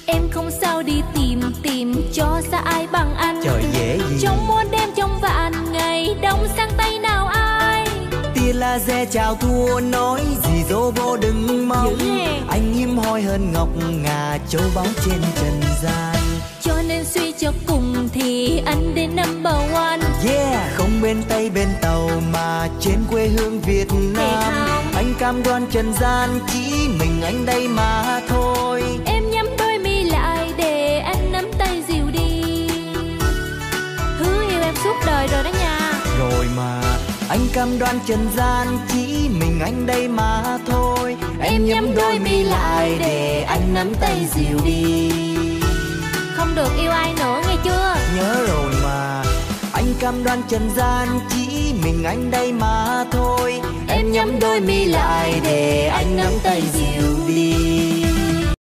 Em không sao đi tìm cho xa ai bằng anh. Trời dễ gì. Trong muôn đêm trong vạn ngày, đông sang tây nào ai. Tia laser chào thua nói gì dỗ vô đừng mong. Anh hiếm hoi hơn ngọc ngà châu báu trên trần gian. Cho nên suy cho cùng thì anh đến number one. Yeah, không bên Tây bên Tàu mà trên quê hương Việt Nam. Anh cam đoan trần gian chỉ mình anh đây mà thôi. Em nhắm đôi mi lại để anh nắm tay dìu đi. Hứa yêu em suốt đời rồi đó nha. Rồi mà anh cam đoan trần gian chỉ mình anh đây mà thôi. Em nhắm đôi mi lại để anh nắm tay dìu đi. Không được yêu ai nữa nghe chưa? Nhớ rồi mà anh cam đoan trần gian chỉ mình anh đây mà thôi. Em nhắm đôi mi lại để anh nắm tay dìu đi.